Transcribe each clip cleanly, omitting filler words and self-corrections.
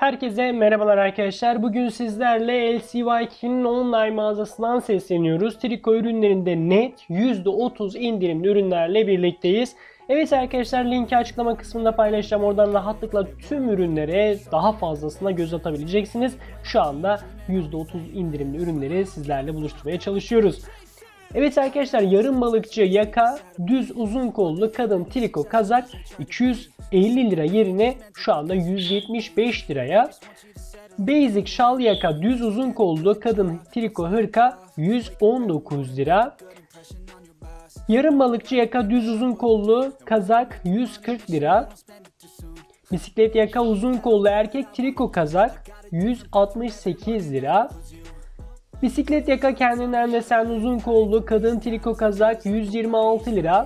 Herkese merhabalar arkadaşlar. Bugün sizlerle LCY2'nin online mağazasından sesleniyoruz. Triko ürünlerinde net %30 indirimli ürünlerle birlikteyiz. Evet arkadaşlar, linki açıklama kısmında paylaşacağım. Oradan rahatlıkla tüm ürünlere daha fazlasına göz atabileceksiniz. Şu anda %30 indirimli ürünleri sizlerle buluşturmaya çalışıyoruz. Evet arkadaşlar, yarım balıkçı yaka düz uzun kollu kadın triko kazak 250 lira yerine şu anda 175 liraya. Basic şal yaka düz uzun kollu kadın triko hırka 119 lira. Yarım balıkçı yaka düz uzun kollu kazak 140 lira. Bisiklet yaka uzun kollu erkek triko kazak 168 lira. Bisiklet yaka kendinden desen uzun kollu kadın triko kazak 126 lira.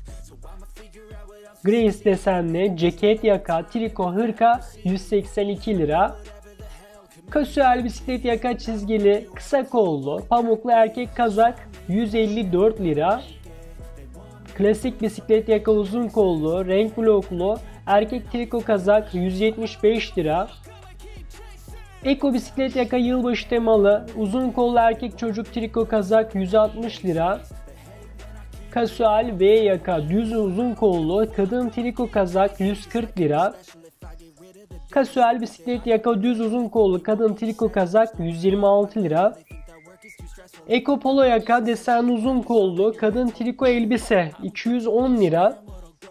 Grace desenli ceket yaka triko hırka 182 lira. Kasual bisiklet yaka çizgili kısa kollu pamuklu erkek kazak 154 lira. Klasik bisiklet yaka uzun kollu renk bloklu erkek triko kazak 175 lira. Eko bisiklet yaka yılbaşı temalı uzun kollu erkek çocuk triko kazak 160 lira. Kasual V yaka düz uzun kollu kadın triko kazak 140 lira. Kasual bisiklet yaka düz uzun kollu kadın triko kazak 126 lira. Eko polo yaka desen uzun kollu kadın triko elbise 210 lira.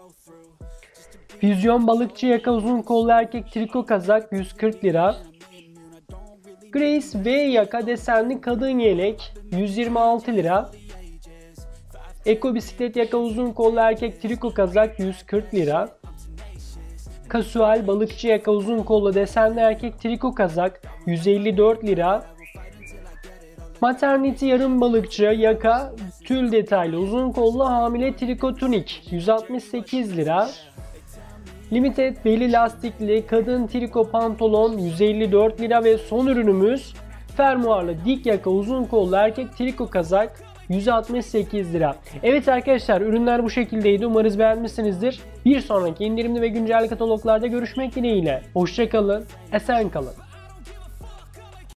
Füzyon balıkçı yaka uzun kollu erkek triko kazak 140 lira. Grace V yaka desenli kadın yelek 126 lira. Eko bisiklet yaka uzun kollu erkek triko kazak 140 lira. Kasual balıkçı yaka uzun kollu desenli erkek triko kazak 154 lira. Maternity yarım balıkçı yaka tül detaylı uzun kollu hamile triko tunik 168 lira. Limited beli lastikli kadın triko pantolon 154 lira ve son ürünümüz fermuarlı dik yaka uzun kollu erkek triko kazak 168 lira. Evet arkadaşlar, ürünler bu şekildeydi. Umarız beğenmişsinizdir. Bir sonraki indirimli ve güncel kataloglarda görüşmek dileğiyle. Hoşça kalın, esen kalın.